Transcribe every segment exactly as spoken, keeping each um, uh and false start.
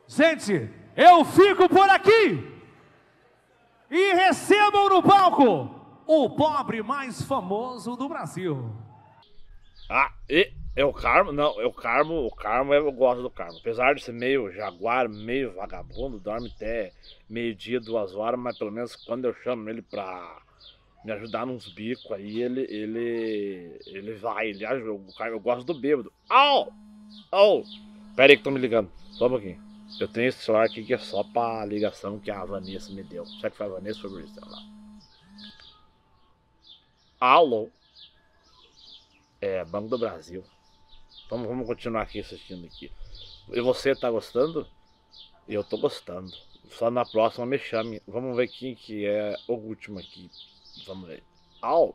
Gente, eu fico por aqui e recebam no palco o pobre mais famoso do Brasil. Ah, e é o Carmo? Não, é o Carmo, o Carmo, eu gosto do Carmo. Apesar de ser meio jaguar, meio vagabundo, dorme até meio-dia, duas horas, mas pelo menos quando eu chamo ele pra me ajudar nos bicos aí, ele, ele, ele vai, ele ajuda. O Carmo, eu gosto do bêbado. Au! Au! Pera aí que estão me ligando, só um pouquinho. Eu tenho esse celular aqui que é só pra ligação que a Vanessa me deu. Será que foi a Vanessa ou foi o celular? Alô? É, Banco do Brasil. Vamos, vamos continuar aqui assistindo aqui. E você tá gostando? Eu tô gostando. Só na próxima me chame. Vamos ver quem que é o último aqui. Vamos ver. Au!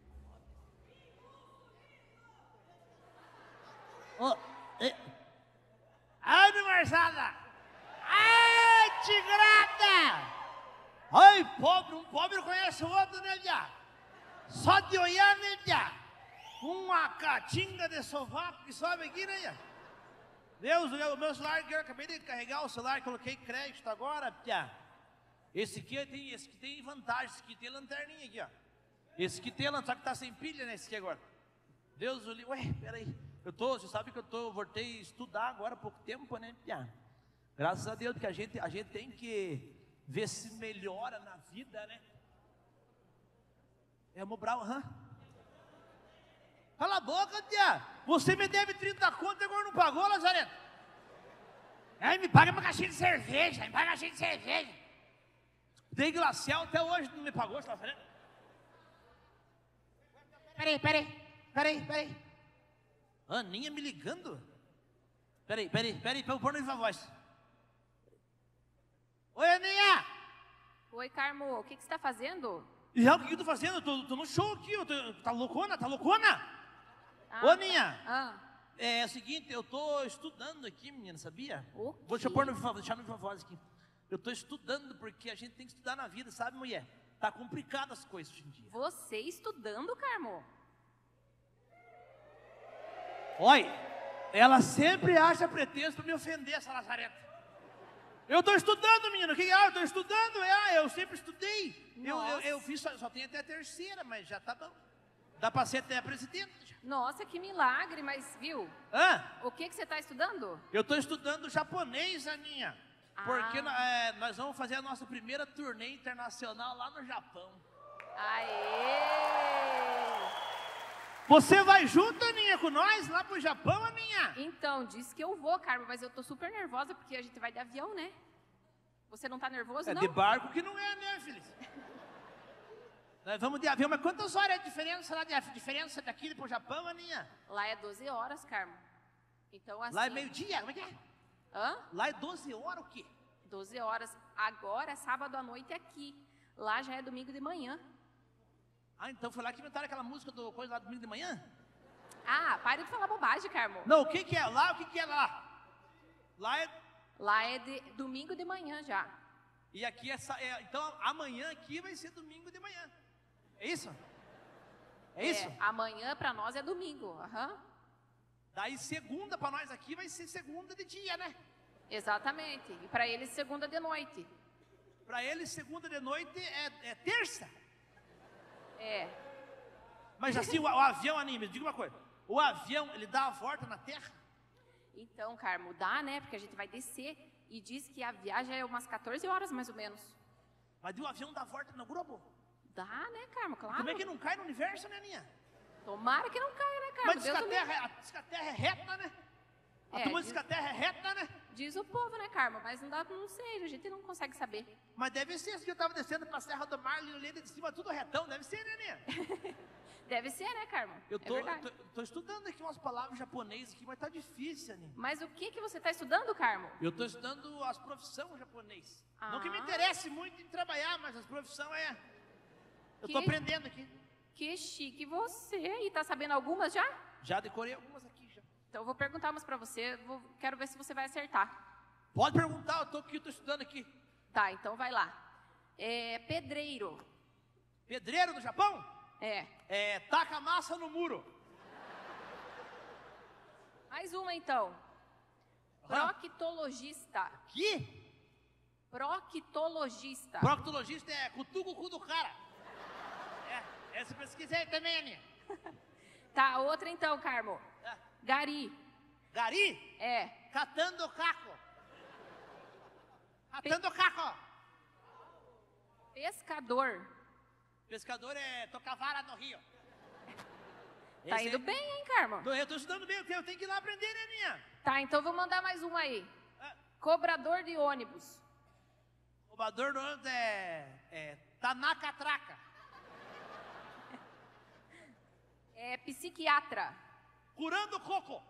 Oh, eh. Ai, Marzada! Ai, tigrada! Ai, pobre, um pobre conhece o outro, né, já? Só de olhar, né, já? Uma catinga de sofá que sobe aqui, né, já? Deus, o meu celular que eu acabei de carregar o celular, coloquei crédito agora, já. Esse aqui tem, esse aqui tem vantagem, esse aqui tem lanterninha aqui, ó. Esse aqui tem lanterninha, só que tá sem pilha, né, esse aqui agora. Deus, o livro, ué, peraí. Eu tô, você sabe que eu tô, voltei a estudar agora há pouco tempo, né, já. Graças a Deus que a gente, a gente tem que ver se melhora na vida, né? É Mobral, hã? Cala a boca, tia! Você me deve trinta conto e agora não pagou, Lazareto? Ai, me paga uma caixinha de cerveja, me paga uma caixinha de cerveja. Dei glacial, até hoje não me pagou, Lazareto. Peraí, peraí, peraí, peraí. Aninha me ligando? Peraí, peraí, peraí, pra eu pôr no viva voz. Oi, Aninha! Oi, Carmo, o que, que você está fazendo? E o que eu tô fazendo? Eu tô, tô no show aqui, eu tô, tá loucona, tá loucona? Ah, Ô, Aninha, ah, é, é o seguinte, eu tô estudando aqui, menina, sabia? O Vou deixa eu quê? pôr no viva, deixar no viva voz aqui. Eu tô estudando porque a gente tem que estudar na vida, sabe, mulher? Tá complicado as coisas hoje em dia. você estudando, Carmo? Olha, ela sempre acha pretexto pra me ofender, essa lazareta. Eu tô estudando, menino. O que é? Eu tô estudando. Ah, eu sempre estudei. Eu, eu, eu fiz, só, só tenho até a terceira, mas já tá bom. Dá pra ser até a presidente. Nossa, que milagre, mas viu? Hã? O que, que você está estudando? Eu tô estudando japonês, Aninha. Ah. Porque é, nós vamos fazer a nossa primeira turnê internacional lá no Japão. Aê! Você vai junto, Aninha, com nós lá pro Japão, Aninha? Então, disse que eu vou, Carmo, mas eu tô super nervosa porque a gente vai de avião, né? Você não tá nervoso, É não? de barco que não é, né, Feliz? Nós vamos de avião, mas quantas horas é a diferença lá, de, a diferença daqui pro Japão, Aninha? Lá é doze horas, Carmo. Então, assim... Lá é meio-dia, como é que é? Hã? Lá é doze horas o quê? doze horas. Agora é sábado à noite aqui. Lá já é domingo de manhã. Ah, então foi lá que inventaram aquela música do coisa lá do domingo de manhã? Ah, pare de falar bobagem, Carmo. Não, o que que é lá, o que que é lá? Lá é... Lá é de domingo de manhã já. E aqui é, é... Então amanhã aqui vai ser domingo de manhã. É isso? É, é isso? Amanhã pra nós é domingo, aham. Daí segunda pra nós aqui vai ser segunda de dia, né? Exatamente. E pra eles segunda de noite. Pra eles segunda de noite é, é terça. É. Mas assim, o, o avião, Aninha, me diga uma coisa. O avião, ele dá a volta na Terra? Então, Carmo, dá, né? Porque a gente vai descer. E diz que a viagem é umas quatorze horas, mais ou menos. Mas o avião dá a volta no globo? Dá, né, Carmo? Claro. Como é que não cai no universo, né, Aninha? Tomara que não caia, né, Carmo? Mas diz que, Deus a o terra, é- diz que a Terra é reta, né? A É, turma diz diz- que a Terra é reta, né? Diz o povo, né, Carmo? Mas não dá, não sei, a gente não consegue saber. Mas deve ser, se eu tava descendo pra Serra do Mar, ali de cima, tudo retão, deve ser, né, Aninha? Deve ser, né, Carmo? Eu tô, é eu verdade. tô, tô estudando aqui umas palavras japonesas aqui, mas tá difícil, Aninha. Mas o que, que você está estudando, Carmo? Eu tô estudando as profissões japonesas. Ah. Não que me interesse muito em trabalhar, mas as profissões é... Eu Que- tô aprendendo aqui. Que chique você. E tá sabendo algumas já? Já decorei algumas aqui, já. Então eu vou perguntar umas pra você, vou- quero ver se você vai acertar. Pode perguntar, eu tô aqui, eu tô estudando aqui. Tá, então vai lá. É pedreiro. Pedreiro do Japão? É. É, taca a massa no muro. Mais uma então. Proctologista. Que? Proctologista. Proctologista é cutuca o cu do cara. É, essa eu pesquisei também, Aninha. Tá, outra então, Carmo. É. Gari. Gari? É. Catando caco. Catando caco. Pescador. Pescador é tocar vara no rio. Tá Esse indo é- bem, hein, Carmo? Eu tô estudando bem, eu tenho, eu tenho que ir lá aprender, né, Aninha? Tá, então vou mandar mais um aí. É. Cobrador de ônibus. O bador do ônibus é, é tá na catraca. É psiquiatra. Curando coco.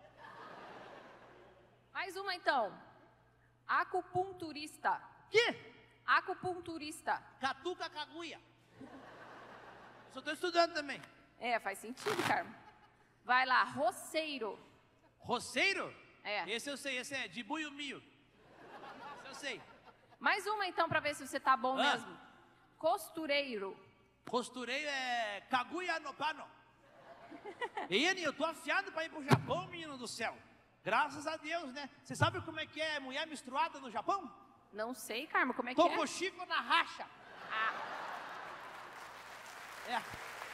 Mais uma então. Acupunturista. Que? Acupunturista. Catuca caguia. Só tô estudando também. É, faz sentido, Carmo. Vai lá, roceiro. Roceiro? É. Esse eu sei, esse é de buio mio. Esse eu sei. Mais uma então pra ver se você tá bom Ah. mesmo. Costureiro. Costureiro é caguia no pano. E Aninha, eu tô afiado pra ir pro Japão, menino do céu. Graças a Deus, né? Você sabe como é que é mulher menstruada no Japão? Não sei, Carmo, como é que é? Tocochico na racha. É.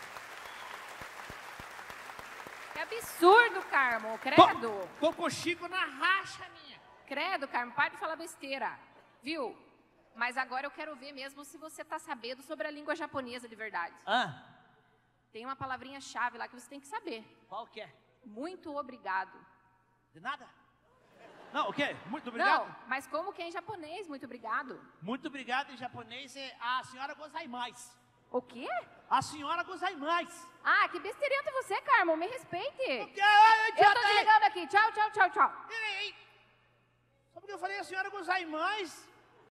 Que absurdo, Carmo. Credo. Tocochico na racha, minha. Credo, Carmo, para de falar besteira. Viu? Mas agora eu quero ver mesmo se você tá sabendo sobre a língua japonesa de verdade. Ah, Tem uma palavrinha-chave lá que você tem que saber. qual que é? Muito obrigado. De nada? Não, o quê? Muito obrigado. Não, mas como que é em japonês, muito obrigado? Muito obrigado em japonês é a senhora gozaimasu. O quê? A senhora gozaimasu. Ah, que besteirento você, Carmo, me respeite. Que- ai, Eu tô idiota, ei, desligando aqui. Tchau, tchau, tchau, tchau. ei, ei. Só porque eu falei a senhora gozaimasu.